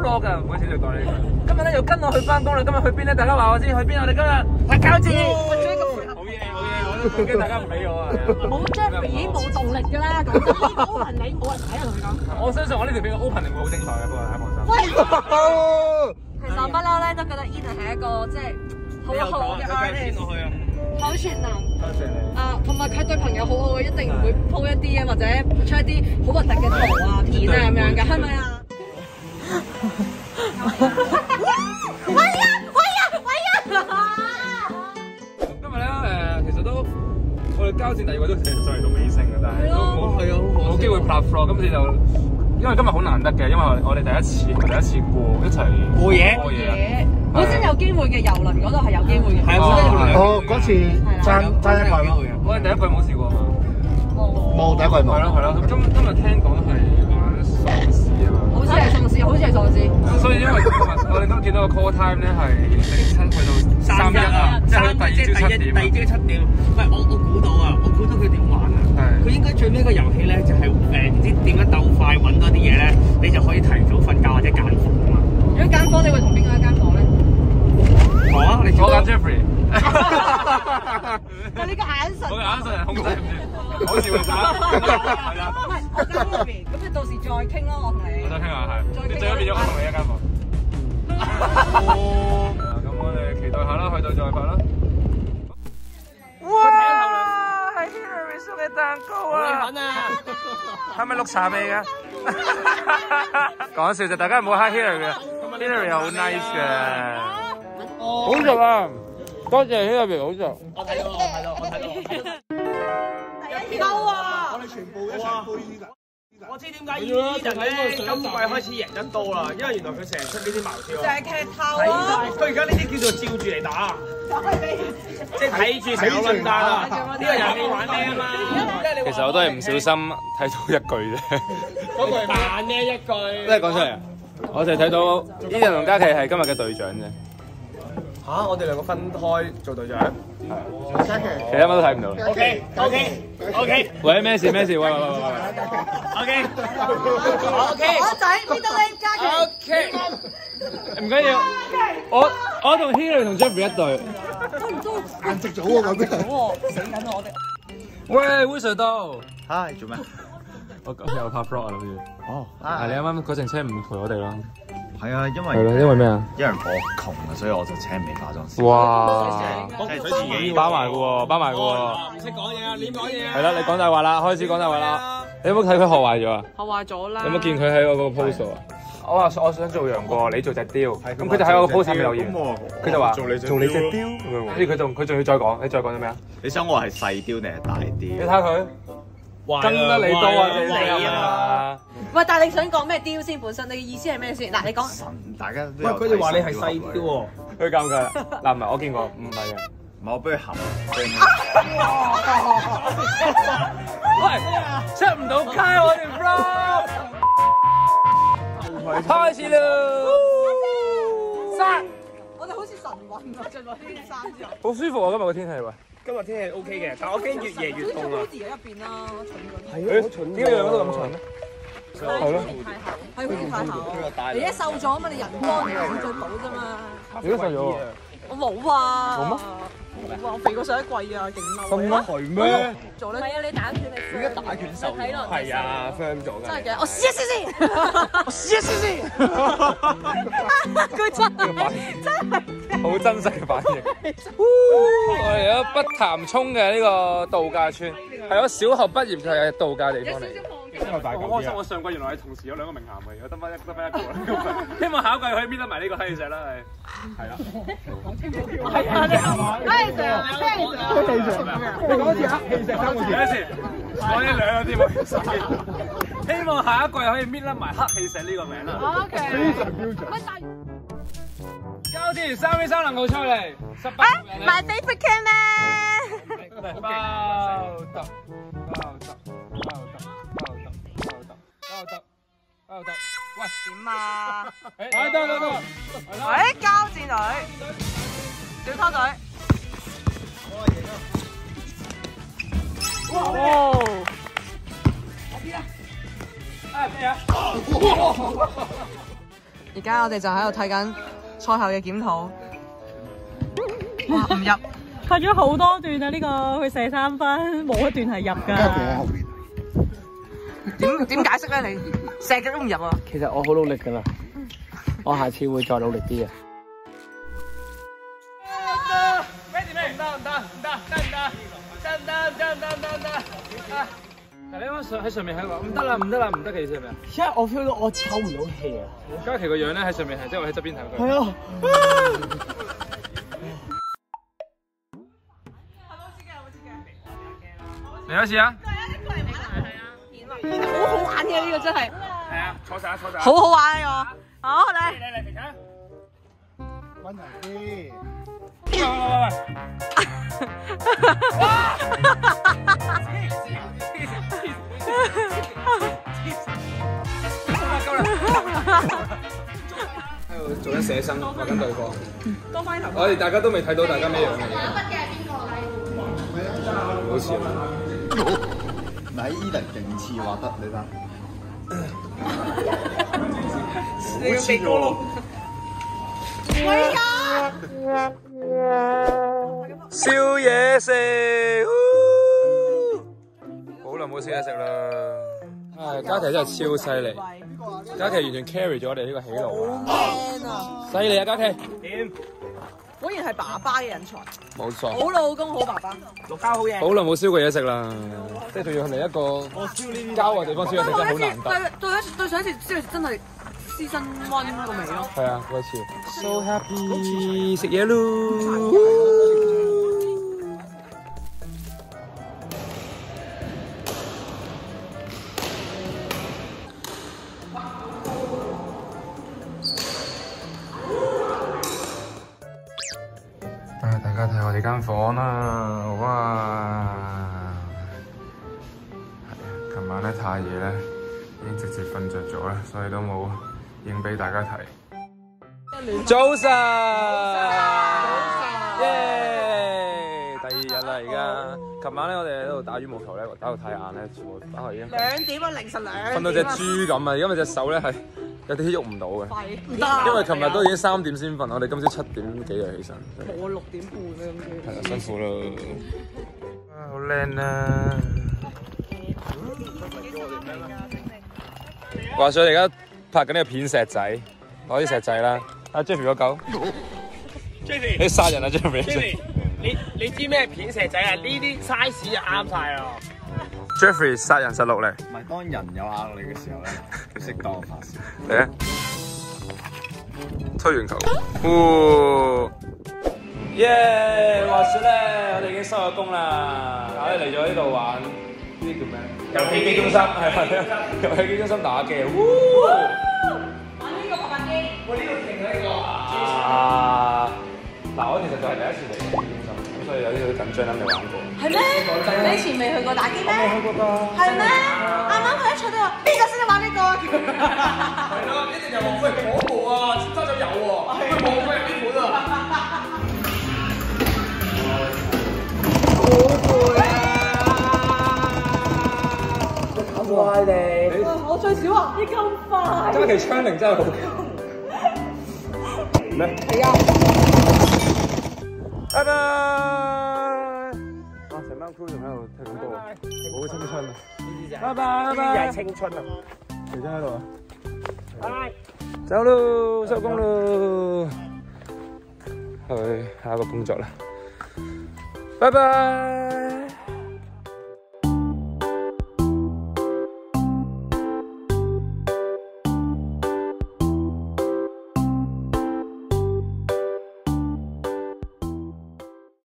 vlog 㗎，每次就講呢句。今日咧又跟我去翻工啦，今日去邊咧？大家話我知去邊？我哋今日去交戰。好嘢，我都驚大家唔俾我啊！ 冇 Jeffrey 已經冇動力㗎啦，講真，呢個 open 你冇人睇啊！同你講， 我相信我呢條片嘅 opening 會好精彩嘅，不過大家放心。 其實我不嬲咧都覺得 Ethan 係一個即係好好嘅 artist， 好全能。多謝你。同埋佢對朋友好好嘅，一定唔會 po 一啲或者出一啲好核突嘅圖啊、片啊咁樣㗎，係咪啊？喂啊！ 今日咧其實都我哋交戰第二個都其實上嚟到尾聲嘅，但係都冇機會拍 vlog，今次就因為今日好難得嘅，因為我哋第一次一齊過夜。 本身有機會嘅遊輪嗰度係有機會嘅。 係啊， 哦，嗰次爭一季咯。 我哋第一季冇試過嘛。 冇第一季冇。 係咯。咁今日聽講係玩喪屍啊嘛。 好似係喪屍，好似係喪屍。 咁所以因為今日我哋都見到個 call time 咧係07去到31啊，即係第二朝7點。 喂，我估到佢點玩啊？佢應該最尾個遊戲咧就係唔知點樣鬥快揾多啲嘢咧，你就可以提早瞓覺或者揀房啊嘛。 如果揀房，你會同邊個一間房咧？ 我啊，你我揀 Jeffrey。 我呢個眼神， 我眼神係控制唔住，好笑㗎咋？係啦。 唔係，我揀嗰邊，咁你到時再傾咯，我同你。 我再傾下係。你最後變咗我同你一間房。咁我哋期待下啦，去到再拍啦。哇！係 Hillary 送嘅蛋糕啊！係咪綠茶味㗎？講笑啫，大家唔好蝦 Hillary 嘅。Hillary 又好 nice 嘅。好食啊！多謝 Hillary，好食。 我睇到。 第一câu啊！ 我哋全部一齊杯依㗎。我知點解依人咧今季開始贏得多啦，因為原來佢成日出呢啲茅招。 就係劇透啊！ 佢而家呢啲叫做照住嚟打，即係睇住成個混蛋啊！呢個遊戲玩咩啊嘛？ 其實我都係唔小心睇到一句啫。 嗰句扮咩一句？ 真係講出嚟啊！我就睇到Ethan同嘉琪係今日嘅隊長啫。 嚇！我哋兩個分開做隊長。係。 其他乜都睇唔到。 OK。 喂，咩事？喂。 OK。 我仔邊度你嘉琪 OK。唔緊要。我同 Hillary 同 Jeffrey 一隊。 都顏色組喎嗰邊。 死緊我哋。 喂，會上到。 嗨，做咩？ 我今日又拍 vlog 啊，諗住。 哦。 係你啱啱嗰陣車唔陪我哋咯。 係啊，因為因為咩啊？ 因為我窮啊，所以我就請唔起化妝師。 哇！ 即係佢自己包埋嘅喎， 唔識講嘢啊！你講嘢啊！ 係啦，你講大話啦，開始講大話啦。你有冇睇佢學壞咗啊？ 學壞咗啦！ 有冇見佢喺我個 post 啊？我話我想做楊過，你做隻雕。咁佢就喺我個 post 上面留言，佢就話做你隻雕。跟住佢仲要再講，你再講咗咩啊？ 你想我係細雕定係大雕？ 你睇下佢。跟得你多啊！你啊！ 喂，但係你想講咩雕先？本身你嘅意思係咩先？嗱，你講。 神，大家都喂，佢哋話你係細雕喎。 佢尷尬啦。嗱，唔係我見過，唔係嘅。 唔係我俾佢含。 喂，出唔到街我哋 vlog。開始啦！殺！ 我哋好似神韻啊！着落呢件衫之後。 好舒服啊！今日個天氣喂。 今日天氣 OK 嘅，但我驚越夜越凍啊！ 喺入邊啦，蠢咗。 係啊，蠢！點解兩個都咁蠢咧？係咯。 係好似太厚。你一瘦咗啊嘛，你人光你先着到啫嘛。 你都瘦咗喎。 我冇啊。 冇咩？ 冇啊！我肥過上一季啊，勁嬲。 咁咩？係咩？ 做咧？係啊，你打拳你。 而家打拳手。 睇落。 係啊 ，firm 咗㗎。 真係嘅，我試一試先。佢真係好真實嘅反應。我哋有北潭涌嘅呢個度假村，係我小學畢業就係度假地方嚟。好開心！我上季原來係同時有兩個名銜嘅，而家得翻一個啦。希望下一季可以搣得埋呢個黑石啦，係啦。 係啊，黑石。 你講一次啊！氣石三個字。 一次，講呢兩個字冇意思。希望下一季可以搣甩埋黑氣石呢個名啦。 OK。 非常標準。 交戰3v3能夠出嚟，18人。 My favorite camera。 包得。喂， 點啊？ 得。 喂，交戰隊，小偷隊。哇！ 咩啊？ 而家我哋就喺度睇緊賽後嘅檢討。哇！唔入， 拍咗好多段啊！呢個佢射3分，冇一段係入㗎。 喺後邊。 點解釋咧？你射極都唔入啊！ 其實我好努力㗎啦，我下次會再努力啲嘅。 嗱，你啱啱喺上面喺度，唔得啦嘅意思係咪啊？ 因為我 feel 到我抽唔到氣啊！ 嘉琪個樣咧喺上面係，即係我喺側邊睇佢。 係啊！ 你開始啊！ 好好玩嘅呢個真係。 係啊，坐實。 好好玩呢個。好嚟。 嚟停下。 溫柔啲。 喺度做緊寫生，畫緊對方。我哋大家都未睇到大家咩樣嘅嘢。好笑。 嗱，Eden 勁似畫得，你睇。 你個鼻哥窿。 燒嘢食，好耐冇燒嘢食啦！唉，嘉琪真係超犀利，嘉琪完全 carry 咗我哋呢個喜路啊！ 驚啊！ 犀利啊，嘉琪！ 果然係爸爸嘅人才。 冇錯。 好老公，好爸爸。 綠膠好嘢。 好耐冇燒過嘢食啦，即係仲要嚟一個郊外地方燒嘢食真係好難得。 對上一次燒嘢食真係師生溫個味咯。 係啊，嗰一次。So happy 食嘢咯！大家睇我哋間房啦，哇！係琴晚咧太夜咧，已經直接瞓着咗啦，所以都冇影俾大家睇。早晨，耶！第2日啦，而家。琴晚咧，我哋喺度打羽毛球咧，打到太晏咧，全部翻去已經 2點啊，凌晨2點。 瞓到隻豬咁啊！而家咪隻手咧係有啲喐唔到嘅， 唔得。 因為琴日都已經3點先瞓，我哋今朝7點幾就起身。 我6點半啦，咁係啊，辛苦咯。啊，好靚啊！話說而家拍緊呢個片石仔，攞啲石仔啦。阿 Jeffrey 個狗 Jeffrey， 你殺人啊 Jeffrey！ 你知咩片石仔啊？呢啲 size 就啱晒咯。 Jeffrey 殺人實錄嚟。 唔係當人有壓力嘅時候咧，要適當發泄。 嚟啊！推完球，呼！耶！話說咧，我哋已經收咗工啦，我哋嚟咗呢度玩呢啲叫咩？遊戲機中心係啊，遊戲機中心打機。玩呢個拍板機。喂，呢個勁啊呢個！啊！嗱，我其實就係第一次嚟遊戲機中心，咁所以有啲好緊張啦，未玩過。 係咩？你以前未去過打機咩？ 未去過㗎。 係咩？啱啱佢一坐都話邊個先至玩呢個？ 係咯，一定又話喂我冇啊，揸咗有喎，佢冇佢係邊款啊？好攰啊！搞壞你！ 我最少啊！你咁快？ 嘉琪槍齡真係好強。咩？ 係啊！ 拜拜！啊，成班 crew 仲喺度踢緊波，好青春啊！拜拜拜拜！ 又係青春啊！ 肥仔喺度啊！ 拜拜！ 走咯，收工咯，去下一個工作啦！拜拜。